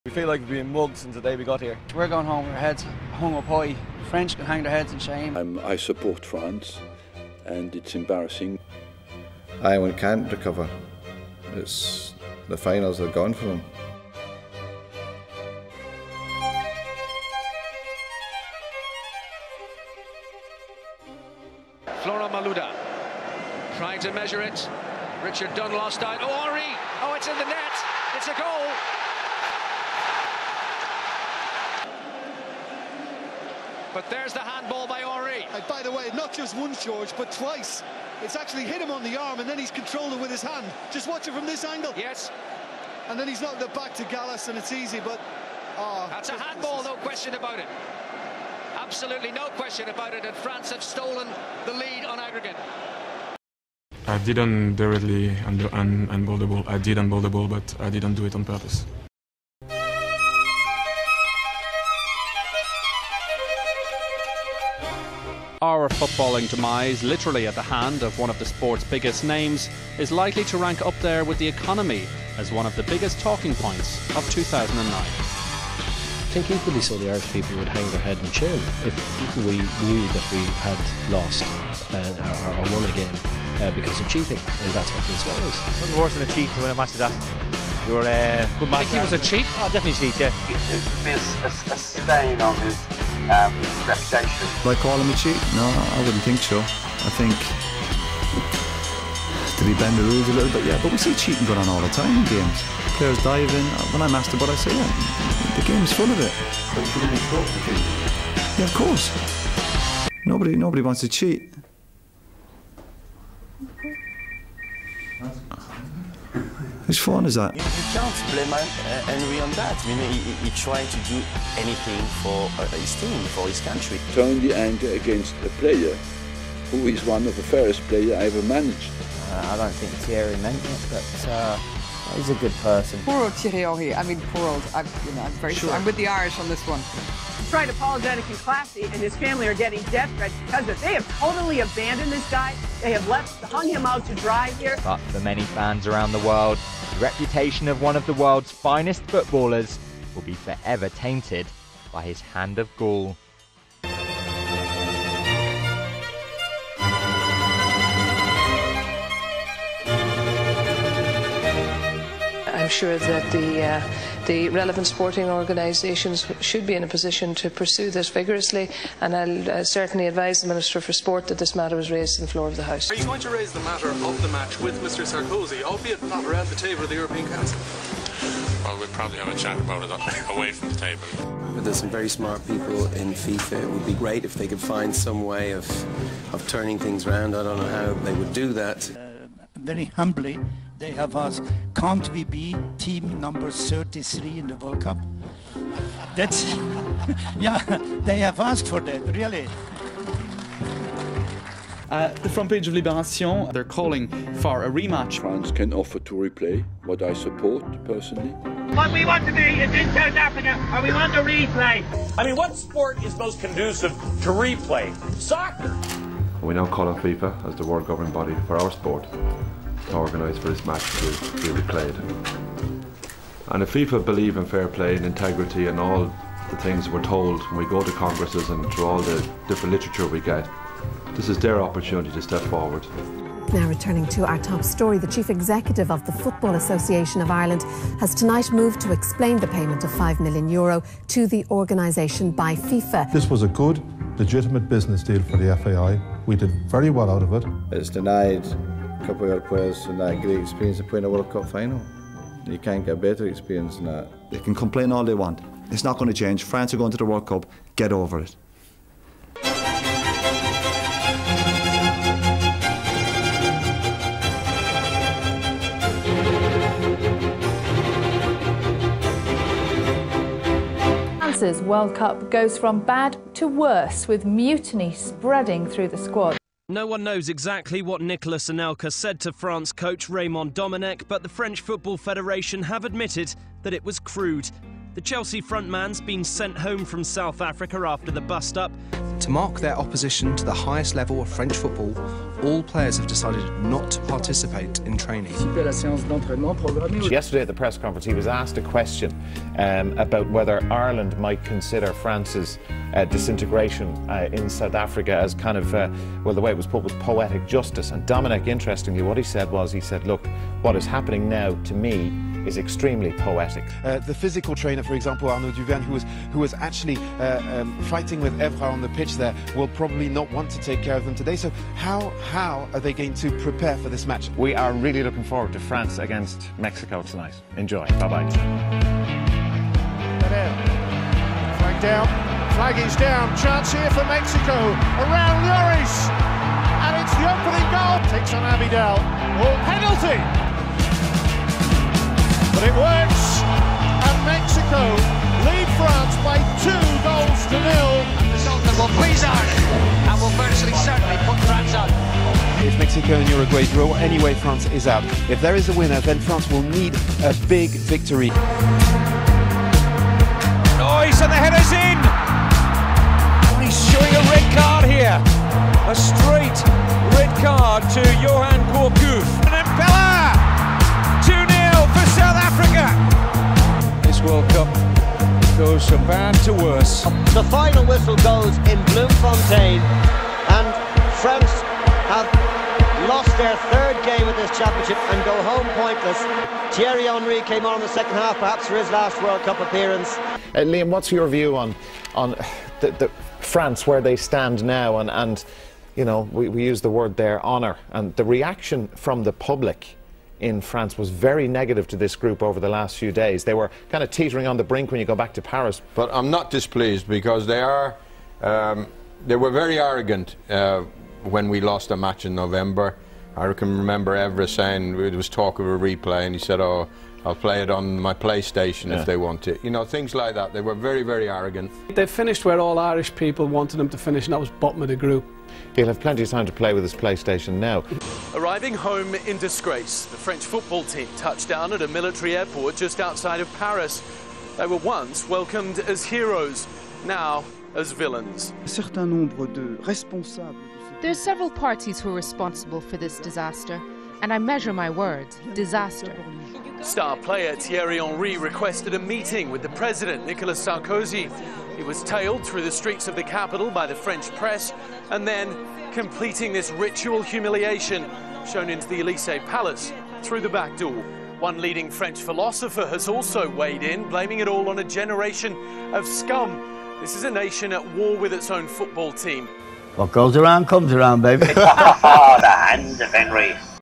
We feel like we've been mugged since the day we got here. We're going home with our heads hung up high. French can hang their heads in shame. I support France, and it's embarrassing. Ireland can't recover. It's the finals are gone for them. Florent Malouda trying to measure it. Richard Dunn lost out. Oh, Henry! Oh, it's in the net. It's a goal. But there's the handball by Henry. And by the way, not just once, George, but twice. It's actually hit him on the arm and then he's controlled it with his hand. Just watch it from this angle. Yes. And then he's knocked it back to Gallas and it's easy, but... Oh, that's a handball, no question about it. Absolutely no question about it, and France have stolen the lead on aggregate. I didn't directly handball the ball. I did handball the ball, but I didn't do it on purpose. Our footballing demise, literally at the hand of one of the sport's biggest names, is likely to rank up there with the economy as one of the biggest talking points of 2009. I think equally so the Irish people would hang their head in shame if we knew that we had lost or won a game because of cheating, and that's what this was. Nothing worse than a cheat to win a match of that. You're a good match. I think he was a cheat? Oh, definitely cheat, yeah. It's a stain on his reputation. Would I call him a cheat? No, I wouldn't think so. I think, did he bend the rules a little bit? Yeah, but we see cheating going on all the time in games. Players dive in. When I'm asked about it, I say, yeah, the game's full of it. Yeah, of course. Nobody wants to cheat. Whose phone is that? You can't blame Henry on that. I mean, he tried to do anything for his team, for his country. Turn the anger against a player who is one of the fairest players I ever managed. I don't think Thierry meant it, but he's a good person. Poor old Thierry Henry. I mean, poor old. I'm very sure. I'm with the Irish on this one. He's trying apologetic and classy, and his family are getting death threats because of it. They have totally abandoned this guy. They have hung him out to dry here. But for many fans around the world, the reputation of one of the world's finest footballers will be forever tainted by his hand of gall. I'm sure that the relevant sporting organisations should be in a position to pursue this vigorously, and I'll certainly advise the Minister for Sport that this matter was raised on the floor of the House. Are you going to raise the matter of the match with Mr Sarkozy, albeit not around the table of the European Council? Well, we'll probably have a chat about it away from the table. But there's some very smart people in FIFA. It would be great if they could find some way of turning things around. I don't know how they would do that. Very humbly, they have asked, can't we be team number 33 in the World Cup? That's, yeah, they have asked for that, really. The front page of Libération, they're calling for a rematch. France can offer to replay, what I support personally. What we want to be is in South Africa, and we want to replay. I mean, what sport is most conducive to replay? Soccer. We now call on FIFA as the world governing body for our sport to organise for this match to be replayed. And if FIFA believe in fair play and integrity and all the things we're told when we go to congresses and through all the different literature we get, this is their opportunity to step forward. Now returning to our top story, the Chief Executive of the Football Association of Ireland has tonight moved to explain the payment of €5 million to the organisation by FIFA. This was a good, legitimate business deal for the FAI. We did very well out of it. It's denied a couple of other players in that great experience of playing a World Cup final. You can't get a better experience than that. They can complain all they want. It's not going to change. France are going to the World Cup. Get over it. France's World Cup goes from bad to worse, with mutiny spreading through the squad. No one knows exactly what Nicolas Anelka said to France coach Raymond Domenech, but the French Football Federation have admitted that it was crude. The Chelsea frontman's been sent home from South Africa after the bust-up. To mark their opposition to the highest level of French football, all players have decided not to participate in training. Yesterday at the press conference, he was asked a question about whether Ireland might consider France's disintegration in South Africa as kind of, well, the way it was put was poetic justice. And Dominic, interestingly, what he said was, look, what is happening now to me is extremely poetic. The physical trainer, for example, Arnaud Duverne, who was actually fighting with Evra on the pitch there, will probably not want to take care of them today. So how are they going to prepare for this match? We are really looking forward to France against Mexico tonight. Enjoy. Bye-bye. Flag down. Flag is down. Chance here for Mexico. Around Lloris. And it's the opening goal. Takes on Abidal. Oh, penalty. But it works, and Mexico lead France by 2-0. And the result that will please Ireland and will virtually certainly put France out. If Mexico and Uruguay draw, anyway France is out. If there is a winner, then France will need a big victory. Noise, and the header's in! Oh, he's showing a red card here. A straight red card to Johan Gourcuff. And then Pella! 2-0 for South Africa. This World Cup goes from bad to worse. The final whistle goes in Bloemfontein, and France have lost their third game of this championship and go home pointless. Thierry Henry came on in the second half, perhaps for his last World Cup appearance. Liam, what's your view on the France, where they stand now, and you know, we use the word there, honour, and the reaction from the public in France was very negative to this group over the last few days. They were kind of teetering on the brink when you go back to Paris. But I'm not displeased, because they were very arrogant when we lost a match in November. I can remember Evra saying, there was talk of a replay, and he said, oh, I'll play it on my PlayStation if they want it. You know, things like that. They were very, very arrogant. They finished where all Irish people wanted them to finish, and that was bottom of the group. He'll have plenty of time to play with his PlayStation now. Arriving home in disgrace, the French football team touched down at a military airport just outside of Paris. They were once welcomed as heroes, now as villains. There's several parties who are responsible for this disaster, and I measure my words, disaster. Star player Thierry Henry requested a meeting with the president, Nicolas Sarkozy. He was tailed through the streets of the capital by the French press, and then completing this ritual humiliation, shown into the Élysée Palace through the back door. One leading French philosopher has also weighed in, blaming it all on a generation of scum. This is a nation at war with its own football team. What goes around comes around, baby. The hand of Henry.